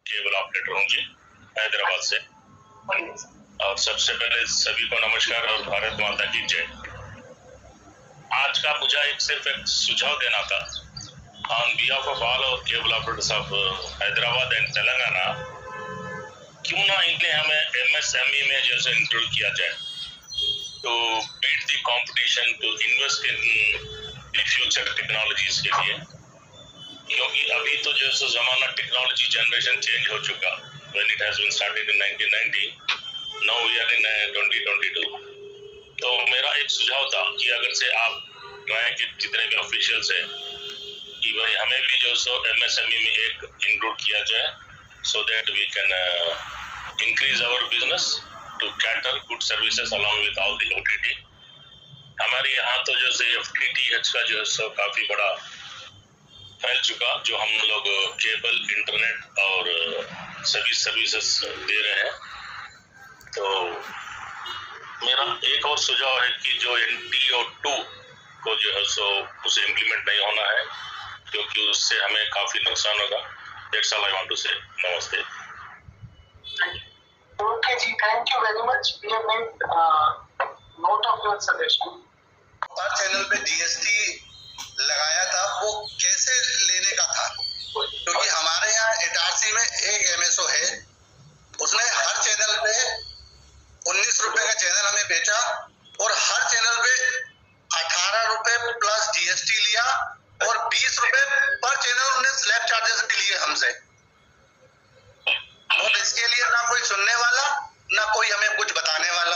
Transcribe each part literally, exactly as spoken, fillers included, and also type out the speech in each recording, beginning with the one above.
Cable operator हूँ जी, हैदराबाद से। और सबसे पहले सभी को नमस्कार और भारत माता की जय। आज का मुझे एक सिर्फ एक सुझाव देना था ऑन बिहाफ ऑफ ऑल और cable operators of Hyderabad and Telangana. क्यों ना इनके हमें एमएसएमई में जैसे इंक्लूड किया जाए to beat the competition, to invest in future technologies के लिए, क्योंकि अभी तो जैसे जमाना टेक्नोलॉजी जनरेशन चेंज हो चुका। When it has been started in nineteen ninety, now we are in twenty twenty two. तो मेरा एक सुझाव था कि अगर से आप ट्राई के जितने भी ऑफिशियल्स हैं कि भाई हमें भी जो सो एमएसएमई में एक इंक्लूड किया जाए, so that we can increase our business to cater good services along with all the OTT. हमारे यहाँ तो जैसे डीटीएच का जो है सो काफी बड़ा फैल चुका, जो हम लोग केबल, इंटरनेट और सभी सर्विसेज दे रहे हैं। तो मेरा एक और सुझाव है कि जो एन टी ओ टू को जो है सो उसे इम्प्लीमेंट नहीं होना है, क्योंकि उससे हमें काफी नुकसान होगा। That's all I want to say. नमस्ते। Okay जी, thank you very much. We have made uh, note of your suggestion. हर चैनल पे जीएसटी लगाया था, वो कैसे लेने का था? क्योंकि हमारे यहाँ इटारसी में एक एमएसओ है, उसने हर चैनल पे उन्नीस रुपए का चैनल हमें बेचा और हर चैनल पे अठारह रुपए प्लस जीएसटी लिया और बीस रुपए पर चैनल उन्हें स्लैब चार्जेस भी लिए हमसे। और इसके लिए ना कोई सुनने वाला, ना कोई हमें कुछ बताने वाला।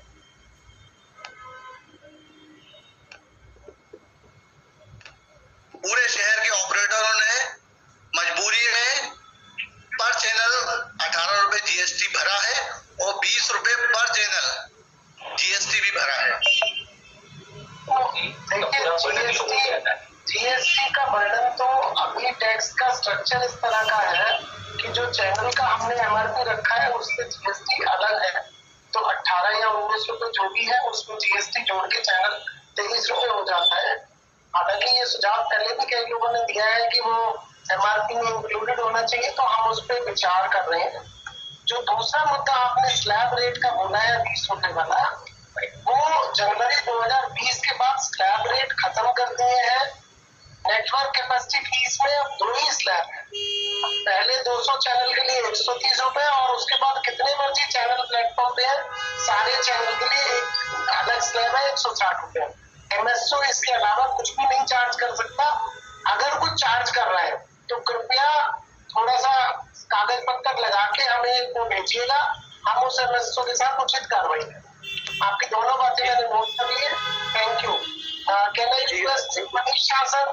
पूरे शहर के ऑपरेटरों ने मजबूरी में पर चैनल अठारह रुपए जीएसटी भरा है और बीस रुपए पर चैनल जीएसटी भी भरा है। देखिए, जीएसटी का बर्डन तो अभी टैक्स का स्ट्रक्चर इस तरह का है कि जो चैनल का हमने एमआरपी रखा है उससे जीएसटी अलग है। तो अठारह या उन्नीस रुपए जो भी है उसमें जीएसटी जोड़ के चैनल तेईस रुपए हो जाता है। हालांकि ये सुझाव पहले भी कई लोगों ने दिया है कि वो एमआरपी में इंक्लूडेड होना चाहिए, तो हम उस पर विचार कर रहे हैं। जो दूसरा मुद्दा आपने स्लैब रेट का बोला है बीस रुपए वाला, वो जनवरी दो हजार बीस के बाद स्लैब रेट खत्म कर दिए हैं। नेटवर्क कैपेसिटी फीस में अब दो ही स्लैब है। पहले दो सौ चैनल के लिए एक सौ तीस रुपए और उसके बाद कितने मर्जी चैनल प्लेटफॉर्म पे है सारे चैनल के लिए एक अलग स्लैब है एक सौ साठ रुपए। एमएसओ इसके अलावा कुछ भी नहीं चार्ज कर सकता। अगर कुछ चार्ज कर रहा है तो कृपया थोड़ा सा कागज पत्तर लगा के हमें वो भेजिएगा, हम उस एमएसओ के साथ उचित कार्रवाई करें। आपकी दोनों बातें मैंने नोट कर ली है। Thank you. Can I request Manish Shah sir,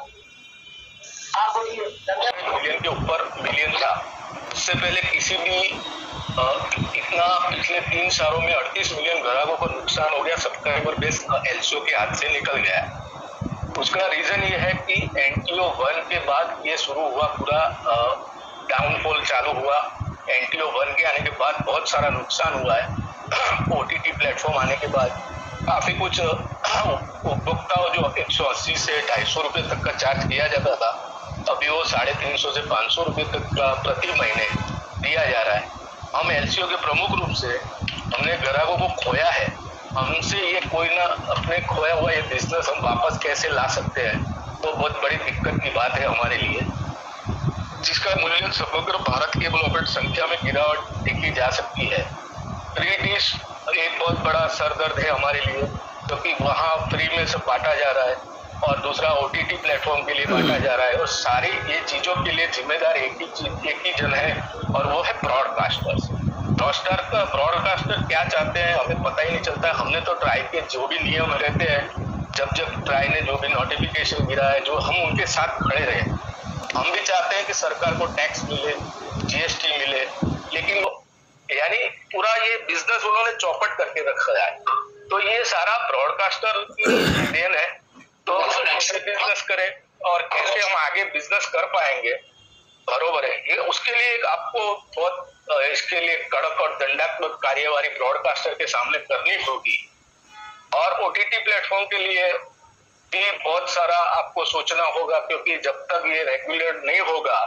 आप बोलिए। मिलियन के ऊपर मिलियन था। उससे पहले किसी भी आ, इतना पिछले तीन सालों में अड़तीस मिलियन ग्राहकों को नुकसान हो गया, सब्सक्राइबर बेस एलसीओ के हाथ से निकल गया। उसका रीजन ये है कि एनटीओ वन के बाद ये शुरू हुआ, पूरा डाउनफॉल चालू हुआ। एनटीओ वन के आने के बाद बहुत सारा नुकसान हुआ है। ओटीटी प्लेटफॉर्म आने के बाद काफी कुछ उपभोक्ताओं जो एक सौ अस्सी से ढाई सौ रुपए तक का चार्ज किया जाता था, अभी वो साढ़े तीन सौ से पाँच सौ रुपए तक का प्रति महीने दिया जा रहा है। हम एलसीओ के प्रमुख रूप से हमने ग्राहकों को खोया है। हमसे ये कोई ना अपने खोया हुआ ये बिजनेस हम वापस कैसे ला सकते हैं, तो बहुत बड़ी दिक्कत की बात है हमारे लिए, जिसका मूल्य समग्र भारत केबल ऑपरेटर संख्या में गिरावट देखी जा सकती है। फ्री डिश एक बहुत बड़ा सरदर्द है हमारे लिए, क्योंकि तो वहाँ फ्री में सब बांटा जा रहा है और दूसरा ओटीटी प्लेटफॉर्म के लिए बांटा जा रहा है, और सारी ये चीजों के लिए जिम्मेदार एक ही चीज एक ही जन है और वो है ब्रॉडकास्टर्स। ब्रॉडकास्टर का ब्रॉडकास्टर क्या चाहते हैं हमें पता ही नहीं चलता। हमने तो ट्राई के जो भी नियम रहते हैं, जब जब ट्राई ने जो भी नोटिफिकेशन गिरा है, जो हम उनके साथ खड़े रहे। हम भी चाहते हैं कि सरकार को टैक्स मिले, जीएसटी मिले, लेकिन यानी पूरा ये बिजनेस उन्होंने चौपट करके रखा है। तो ये सारा ब्रॉडकास्टर की देन है। तो कैसे बिजनेस करें और कैसे हम आगे बिजनेस कर पाएंगे, बरोबर है। ये उसके लिए आपको बहुत इसके लिए कड़क और दंडात्मक कार्यवाही ब्रॉडकास्टर के सामने करनी होगी। और ओटीटी प्लेटफॉर्म के लिए भी बहुत सारा आपको सोचना होगा, क्योंकि जब तक ये रेगुलेट नहीं होगा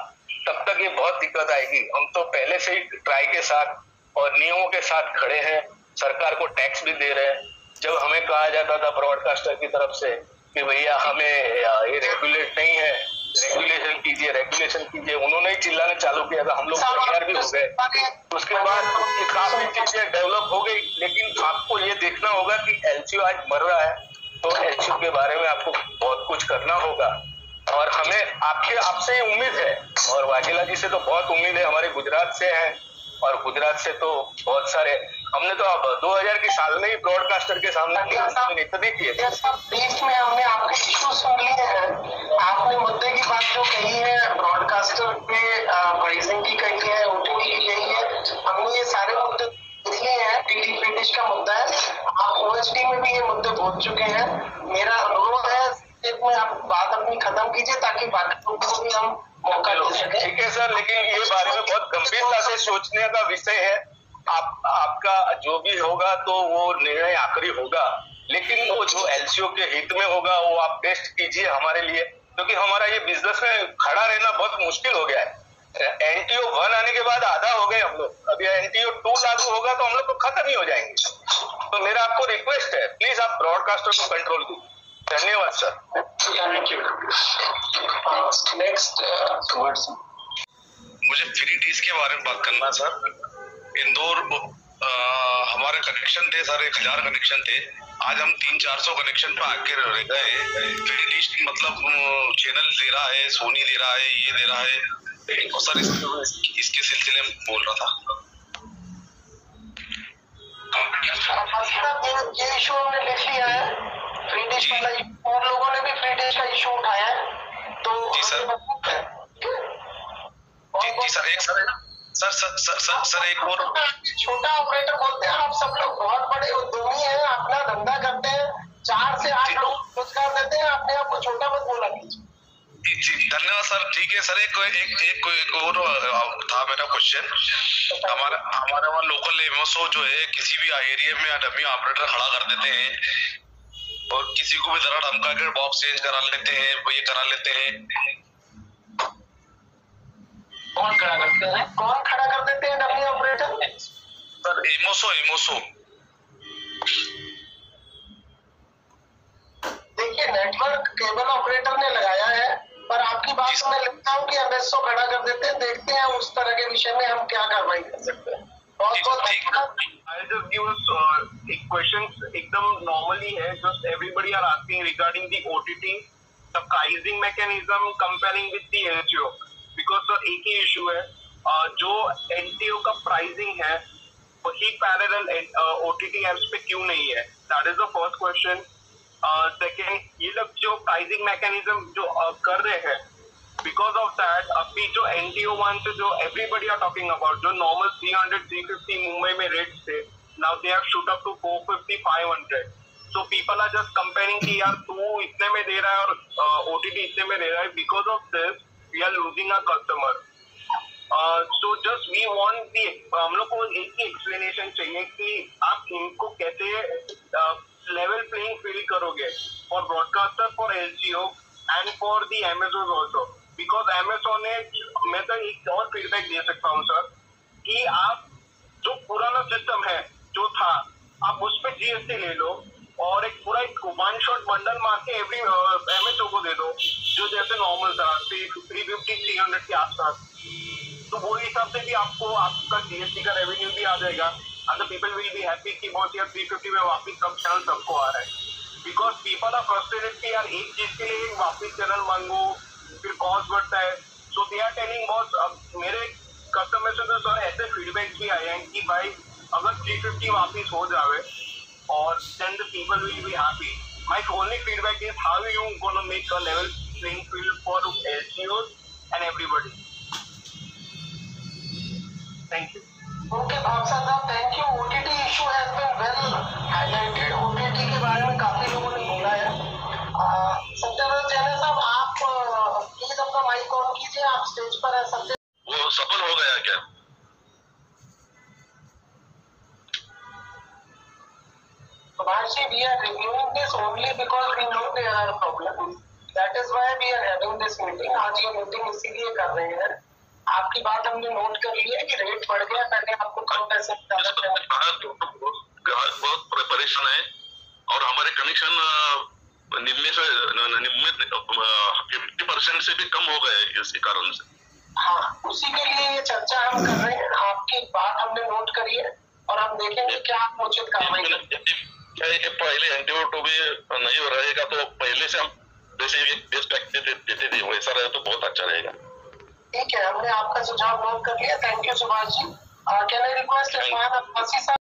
तब तक ये बहुत दिक्कत आएगी। हम तो पहले से ही ट्राई के साथ और नियमों के साथ खड़े हैं, सरकार को टैक्स भी दे रहे हैं। जब हमें कहा जाता था ब्रॉडकास्टर की तरफ से कि भैया हमें ये रेगुलेट नहीं है, रेगुलेशन कीजिए रेगुलेशन कीजिए, उन्होंने ही चिल्लाने चालू किया था, हम लोग तैयार भी हो गए। उसके बाद ये काफी चीजें डेवलप हो गई, लेकिन आपको ये देखना होगा कि एलसीओ आज मर रहा है, तो एलसीओ के बारे में आपको बहुत कुछ करना होगा और हमें आपके आपसे उम्मीद है और वाघेला जी से तो बहुत उम्मीद है। हमारे गुजरात से है और गुजरात से तो बहुत सारे हमने तो अब दो हज़ार के साल में ही ब्रॉडकास्टर के सामने इतने किए थे। बीच में हमने आपके इशू सुन लिए हैं, आपने मुद्दे की बात जो कही है ब्रॉडकास्टर पे प्राइसिंग की कही है, ओटीटी की कही है, हमने ये सारे मुद्दे देख लिए हैं। टीडी फ्रीडिश का मुद्दा है, आप ओएचडी में भी ये मुद्दे पहुंच चुके हैं। मेरा अनुरोध है में आप बात अपनी खत्म कीजिए ताकि बाकी लोगों को भी हम मौका दे सके। ठीक है सर, लेकिन ये बारे में बहुत गंभीरता से सोचने का विषय है। आप आपका जो भी होगा तो वो निर्णय आखिरी होगा, लेकिन वो जो एलसीओ के हित में होगा वो आप बेस्ट कीजिए हमारे लिए, क्योंकि हमारा ये बिजनेस में खड़ा रहना बहुत मुश्किल हो गया है। एनटीओ वन आने के बाद आधा हो गए हम लोग, अभी एनटीओ टू लागू होगा तो हम लोग तो खत्म ही हो जाएंगे। तो मेरा आपको रिक्वेस्ट है, प्लीज आप ब्रॉडकास्टर को कंट्रोल कीजिए। धन्यवाद सर। Thank you. नेक्स्ट मुझे फ्री टीज के बारे में बात करना सर। इंदौर हमारे कनेक्शन थे सर, एक हजार कनेक्शन थे, आज हम तीन चार सौ कनेक्शन पे आके रह गए। फ्री टीज मतलब चैनल दे रहा है, सोनी दे रहा है, ये दे रहा है, और सर इस, इसके सिलसिले में बोल रहा था। ये इशू हमने लिख लिया है, फ्री डिश वाला, और लोगों ने भी फ्री डिश का इशू उठाया है, तो जी सर जी, जी सर एक sir sir sir sir sir, sir एक और छोटा ऑपरेटर बोलते हैं, आप सब लोग बहुत बड़े उद्यमी हैं, अपना धंधा करते हैं, चार से आठ लोग रोजगार देते हैं, अपने आप को छोटा मत बोला कीजिए। जी धन्यवाद सर। ठीक है सर, एक एक एक, एक और था मेरा क्वेश्चन। हमारा हमारे वहाँ लोकल एमएसओ जो है किसी भी एरिया में डमी ऑपरेटर खड़ा कर देते हैं और किसी को भी जरा धमका कर बॉक्स चेंज करा लेते हैं, ये करा लेते हैं। कौन खड़ा करते हैं कौन खड़ा कर देते हैं डमी ऑपरेटर? सर एमओसो एमओसो देखिए, नेटवर्क केबल ऑपरेटर ने लगाया है, पर आपकी बात मैं लिखता हूँ कि एमएसओ खड़ा कर देते हैं। देखते हैं उस तरह के विषय में हम क्या कार्रवाई कर सकते हैं। बहुत बहुत धन्यवाद। I'll just give us uh, एक questions एकदम normally है, just everybody are asking regarding the O T T, the pricing mechanism comparing with the L C O, because sir एक ही issue है, uh, जो N T O का pricing है वही parallel uh, O T T apps पे क्यों नहीं है? That is the first question. uh, second, ये लोग जो pricing mechanism जो uh, कर रहे हैं, because of that अभी जो N T O वन से जो everybody are talking about, जो normal three hundred three fifty Mumbai में rates थे, now they have shoot up to four fifty five hundred. So people are just comparing कि यार तू इतने में दे रहा है और uh, O T T इतने में दे रहा है. Because of this we are losing our customer. Uh, so just we want the हम लोग को एक ही explanation चाहिए कि आप इनको कैसे uh, level playing field करोगे for broadcaster, for L C O and for the M S Os also. Because M S O ने, मैं तो एक और फीडबैक दे सकता हूँ सर, कि आप जो पुराना सिस्टम है जो था, आप उस पर जीएसटी ले लो और एक पूरा एक वन शॉट बंडल मार के एवरी एमएसओ को दे दो, जो जैसे नॉर्मल था थ्री फिफ्टी थ्री हंड्रेड के आसपास, तो वो हिसाब से भी आपको आपका जीएसटी का रेवेन्यू भी आ जाएगा and the people will be happy कि बहुत यार three fifty में वापिस सब चैनल सबको आ रहा है. Because people are frustrated कि यार एक चीज के लिए वापिस चैनल मांगो, फिर कॉस्ट बढ़ता है. So they are telling बहुत, अब मेरे कस्टमर से तो सर ऐसे फीडबैक भी आए हैं कि भाई अगर three fifty वापिस हो जावे और then the people will be happy. My only feedback is how you gonna make a level playing field for L C Os and everybody. Thank you. Okay, Bhavsa साहब, thank you. O T T issue has been well highlighted. O T T के बारे में काफी लोगों ने बोला है. सत्यव्रत जैन साहब, आप प्लीज अपना माइक ऑन कीजिए, आप स्टेज पर है. सत्य वो सफल हो गया क्या? Subhash, we are reviewing this only because we know there are problems. That is why we are having this meeting. आज ये मीटिंग इसीलिए कर रहे हैं आपकी बात हमने नोट कर ली है कि रेट बढ़ गया, पहले आपको कम पैसे बहुत परेशान है और हमारे कनेक्शन निम्न से निम्न फिफ्टी परसेंट से भी कम हो गए इसी कारण से। हाँ, उसी के लिए ये चर्चा हम कर रहे हैं। आपकी बात हमने नोट करी है और हम देखेंगे क्या हम उचित कार्रवाई करें। पहले एंटीबायोटिक भी नहीं रहेगा तो पहले से हम जैसे बेस्ट प्रैक्टिस देते थे वैसा रहे तो बहुत अच्छा रहेगा। ठीक है, हमने आपका सुझाव नोट कर लिया। Thank you Subhash ji. Can I request Irfan Abbasi साहब